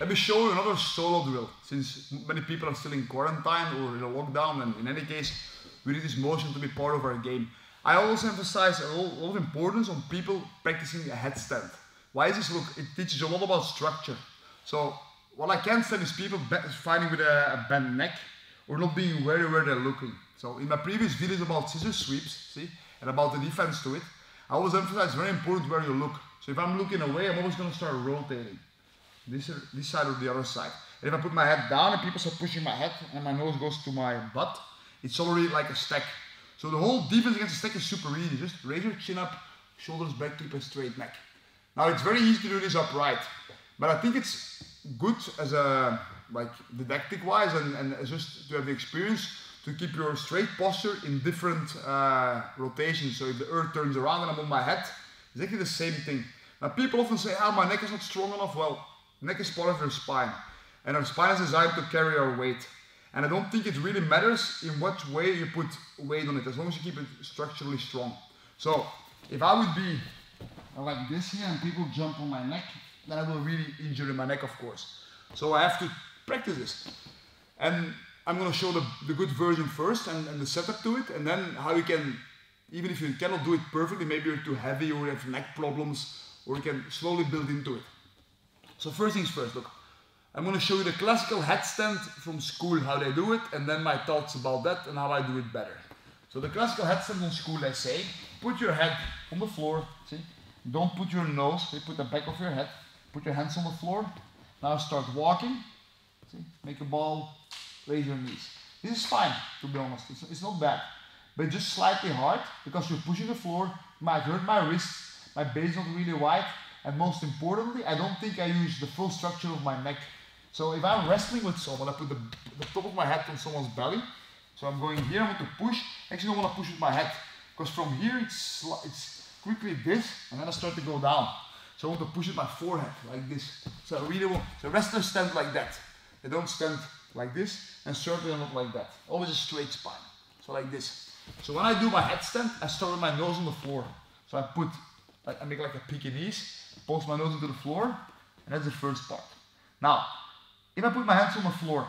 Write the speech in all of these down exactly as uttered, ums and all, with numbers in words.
let me show you another solo drill, since many people are still in quarantine or in a lockdown, and in any case, we need this motion to be part of our game. I always emphasize a lot of importance on people practicing a headstand. Why is this? Look, it teaches you a lot about structure. So, what I can't stand is people fighting with a, a bent neck or not being wary where they're looking. So, in my previous videos about scissor sweeps, see, and about the defense to it, I always emphasize very important where you look. So, if I'm looking away, I'm always going to start rotating. This, this side or the other side. And if I put my head down and people start pushing my head and my nose goes to my butt, it's already like a stack. So the whole defense against a stack is super easy. Just raise your chin up, shoulders back, keep a straight neck. Now it's very easy to do this upright, but I think it's good as a, like didactic wise and, and just to have the experience to keep your straight posture in different uh, rotations. So if the earth turns around and I'm on my head, it's actually the same thing. Now people often say, oh, my neck is not strong enough. Well, neck is part of your spine, and our spine is designed to carry our weight. And I don't think it really matters in what way you put weight on it, as long as you keep it structurally strong. So, if I would be like this here and people jump on my neck, then I will really injure my neck, of course. So I have to practice this. And I'm going to show the, the good version first and, and the setup to it, and then how you can, even if you cannot do it perfectly, maybe you're too heavy or you have neck problems, or you can slowly build into it. So first things first, look. I'm going to show you the classical headstand from school, how they do it, and then my thoughts about that and how I do it better. So the classical headstand from school, they say, put your head on the floor, see? Don't put your nose, you put the back of your head, put your hands on the floor. Now start walking, see? Make a ball, raise your knees. This is fine, to be honest, it's, it's not bad. But just slightly hard, because you're pushing the floor, it might hurt my wrists, my base is not really wide, and most importantly, I don't think I use the full structure of my neck. So if I'm wrestling with someone, I put the, the top of my head on someone's belly. So I'm going here, I want to push. Actually, I don't want to push with my head, because from here it's, it's quickly this, and then I start to go down. So I want to push with my forehead, like this. So I really want, so wrestlers stand like that. They don't stand like this, and certainly not like that. Always a straight spine, so like this. So when I do my headstand, I start with my nose on the floor. So I put, like, I make like a Pekingese, post my nose into the floor, and that's the first part. Now, if I put my hands on the floor,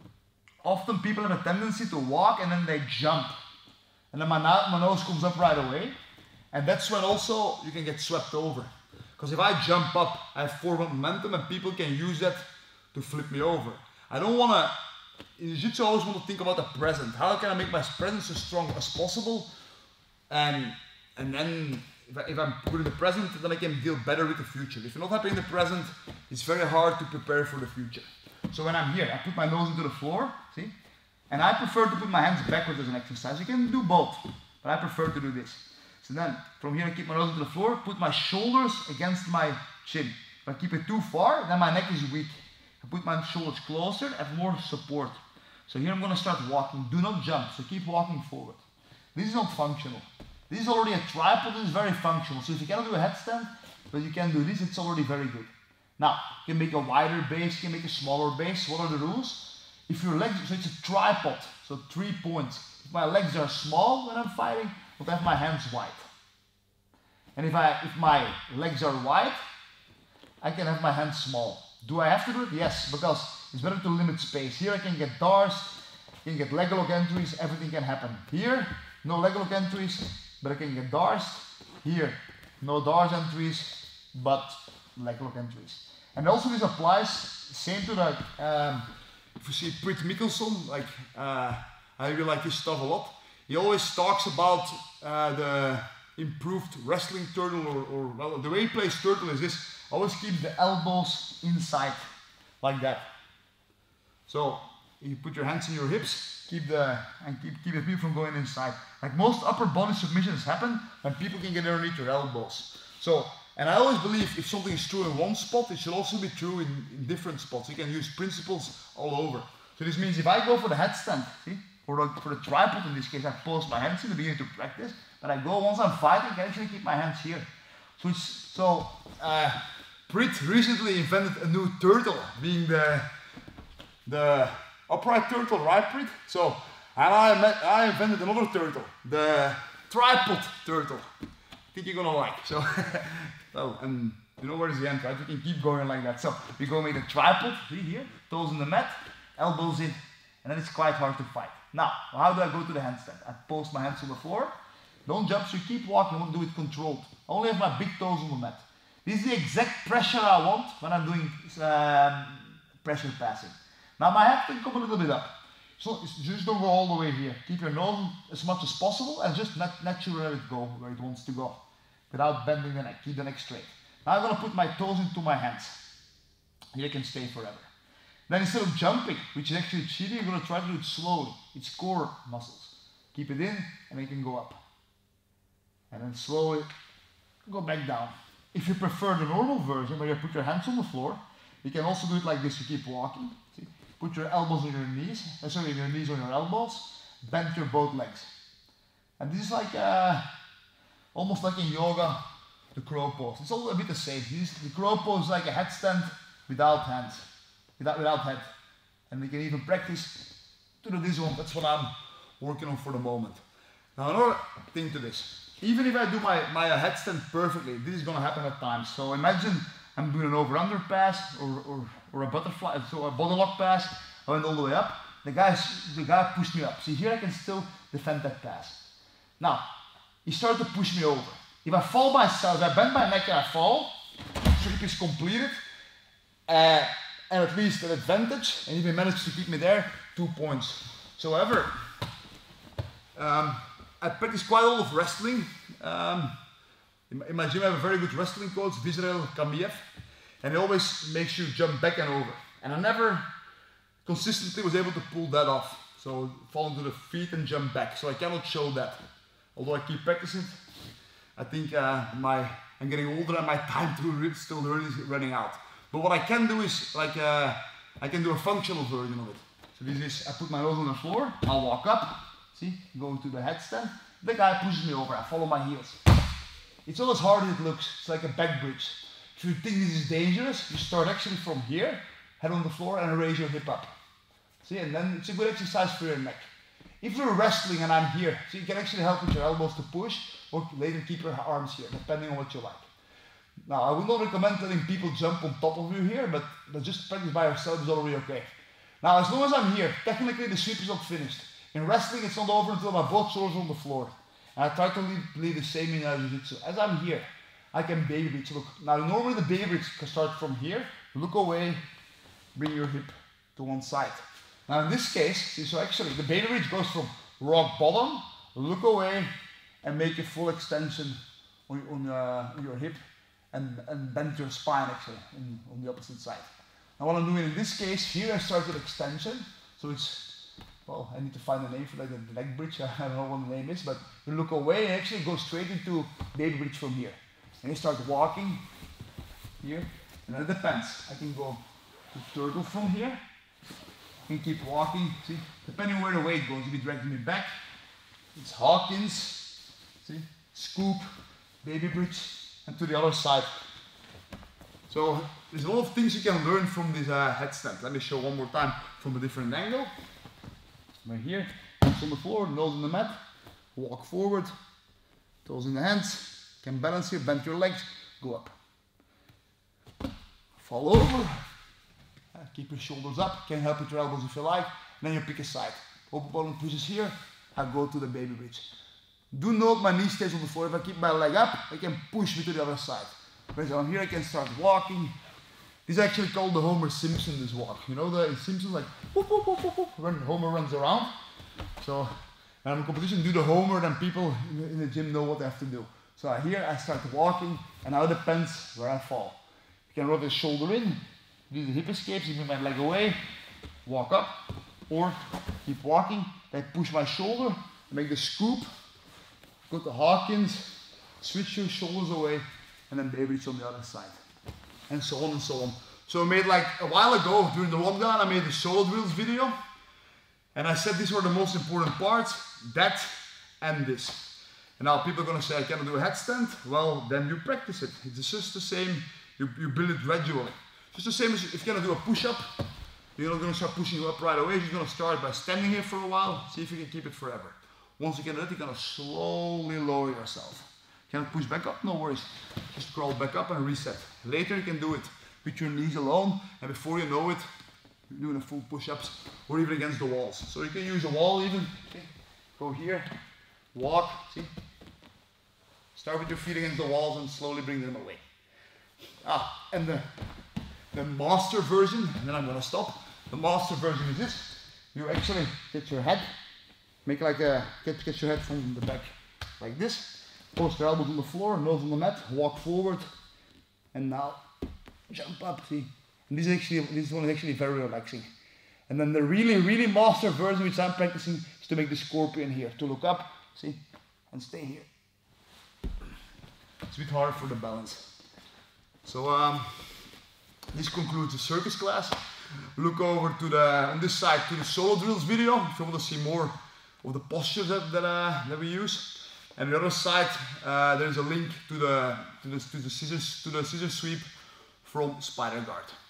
often people have a tendency to walk and then they jump. And then my, my nose comes up right away. And that's when also you can get swept over. Because if I jump up, I have forward momentum and people can use that to flip me over. I don't want to, in Jiu-Jitsu I always want to think about the present. How can I make my presence as strong as possible? And, and then if, I, if I'm good in the present, then I can deal better with the future. If you're not happy in the present, it's very hard to prepare for the future. So when I'm here, I put my nose into the floor, see? And I prefer to put my hands backwards as an exercise. You can do both, but I prefer to do this. So then, from here I keep my nose into the floor, put my shoulders against my chin. If I keep it too far, then my neck is weak. If I put my shoulders closer, I have more support. So here I'm going to start walking. Do not jump, so keep walking forward. This is not functional. This is already a tripod, this is very functional. So if you cannot do a headstand, but you can do this, it's already very good. Now, you can make a wider base, you can make a smaller base. What are the rules? If your legs, so it's a tripod, so three points. If my legs are small when I'm fighting, I'll have my hands wide. And if, I, if my legs are wide, I can have my hands small. Do I have to do it? Yes, because it's better to limit space. Here I can get dars, I can get leg lock entries, everything can happen. Here, no leg lock entries, but I can get dars. Here, no dars entries, but leg lock entries. And also this applies same to the, um, if you see Britt Mikkelsen, like uh, I really like his stuff a lot. He always talks about uh, the improved wrestling turtle, or, or well, the way he plays turtle is this, always keep the elbows inside, like that. So you put your hands in your hips, keep the, and keep, keep the people from going inside. Like most upper body submissions happen when people can get underneath your elbows. So, and I always believe if something is true in one spot, it should also be true in, in different spots. You can use principles all over. So this means if I go for the headstand, see, for the, for the tripod in this case, I post my hands in the beginning to practice, but I go, once I'm fighting, I can actually keep my hands here. So, it's, so uh, Britt recently invented a new turtle, being the, the upright turtle, right, Britt? So, and I, met, I invented another turtle, the tripod turtle. I think you're gonna like. So, so and You know where's the end, right? You can keep going like that. So we go make a tripod, see here, toes in the mat, elbows in, and then it's quite hard to fight. Now, how do I go to the handstand? I post my hands on the floor, don't jump, so you keep walking, don't do it controlled. I only have my big toes on the mat. This is the exact pressure I want when I'm doing um, pressure passing. Now my head can come a little bit up. So just don't go all the way here. Keep your nose as much as possible and just nat naturally let it go where it wants to go. Without bending the neck, keep the neck straight. Now I'm going to put my toes into my hands. Here I can stay forever. Then instead of jumping, which is actually cheating, you're going to try to do it slowly. It's core muscles. Keep it in and then you can go up. And then slowly go back down. If you prefer the normal version where you put your hands on the floor, you can also do it like this. You keep walking. See? Put your elbows on your knees, uh, sorry, your knees on your elbows, bend your both legs. And this is like, uh, almost like in yoga, the crow pose. It's all a bit the same. This, the crow pose is like a headstand without hands, without, without head. And we can even practice to do this one. That's what I'm working on for the moment. Now another thing to this. Even if I do my, my headstand perfectly, this is going to happen at times. So imagine I'm doing an over-under pass or, or, or a butterfly, so a body lock pass. I went all the way up. The, guys, the guy pushed me up. See, here I can still defend that pass. Now, he started to push me over. If I fall myself, if I bend my neck and I fall, trip is completed. Uh, and at least an advantage. And if he managed to keep me there, two points. So however, um, I practice quite a lot of wrestling. Um, in, my, in my gym I have a very good wrestling coach, Vizrel Kamiev, and he always makes you jump back and over. And I never consistently was able to pull that off. So fall into the feet and jump back. So I cannot show that. Although I keep practicing, I think uh, my I'm getting older and my time to still learn is running out. But what I can do is like uh, I can do a functional version of it. So this is I put my nose on the floor, I'll walk up. See, going to the headstand. The guy pushes me over, I follow my heels. It's not as hard as it looks, it's like a back bridge. If you think this is dangerous, you start actually from here, head on the floor and raise your hip up. See, and then it's a good exercise for your neck. If you're wrestling and I'm here, so you can actually help with your elbows to push, or later keep your arms here, depending on what you like. Now, I would not recommend letting people jump on top of you here, but, but just practice by yourself is already okay. Now, as long as I'm here, technically the sweep is not finished. In wrestling, it's not over until my both shoulders are on the floor. And I try to leave, leave the same in Jiu Jitsu. As I'm here, I can baby bridge. Look, now normally the baby bridge can start from here, look away, bring your hip to one side. Now in this case, see, so actually the baby bridge goes from rock bottom, look away, and make a full extension on, on, uh, on your hip, and, and bend your spine actually in, on the opposite side. Now what I'm doing in this case, here I start with extension, so it's well, I need to find a name for like the leg bridge, I don't know what the name is, but you look away and actually go straight into baby bridge from here. And you start walking here, and then it depends. I can go to turtle from here, and keep walking, see, depending where the weight goes. If it drags me back, it's Hawkins, see, scoop, baby bridge, and to the other side. So there's a lot of things you can learn from this uh, headstand. Let me show one more time from a different angle. Right here, hands on the floor, nose on the mat, walk forward, toes in the hands, can balance here, bend your legs, go up. Fall over, uh, keep your shoulders up, can help with your elbows if you like, then you pick a side. Open bottom pushes here, I go to the baby bridge. Do note my knee stays on the floor. If I keep my leg up, I can push me to the other side. Whereas on here I can start walking. This is actually called the Homer Simpson, this walk. You know, the Simpsons like, whoop, whoop, whoop, whoop, whoop, when Homer runs around. So, when I'm in competition, do the Homer, then people in the, in the gym know what they have to do. So here I start walking, and now it depends where I fall. You can rub the shoulder in, do the hip escapes, move my leg away, walk up, or keep walking, then push my shoulder, make the scoop, go to Hawkins, switch your shoulders away, and then baby bridge on the other side. And so on and so on. So I made like a while ago during the lockdown, I made a solo drills video. And I said these were the most important parts, that and this. And now people are gonna say I cannot do a headstand. Well, then you practice it. It's just the same, you, you build it gradually. Just the same as if you're gonna do a push-up, you're not gonna start pushing you up right away. You're gonna start by standing here for a while, see if you can keep it forever. Once you can do it, you're gonna slowly lower yourself. Cannot push back up? No worries. Just crawl back up and reset. Later you can do it with your knees alone, and before you know it, you're doing a full push-ups or even against the walls. So you can use a wall even. Okay. Go here, walk, see? Start with your feet against the walls and slowly bring them away. Ah, and the, the master version, and then I'm gonna stop. The master version is this. You actually get your head, make like a, get, get your head from the back like this. Post your elbows on the floor, nose on the mat, walk forward, and now jump up, see? And this is actually, this one is actually very relaxing. And then the really, really master version which I'm practicing is to make the scorpion here, to look up, see, and stay here. It's a bit hard for the balance. So um, this concludes the circus class. Look over to the, on this side, to the solo drills video, if you want to see more of the postures that, that, uh, that we use. And on the other side, uh, there's a link to the, to the, to the scissors, to the scissor sweep from Spider Guard.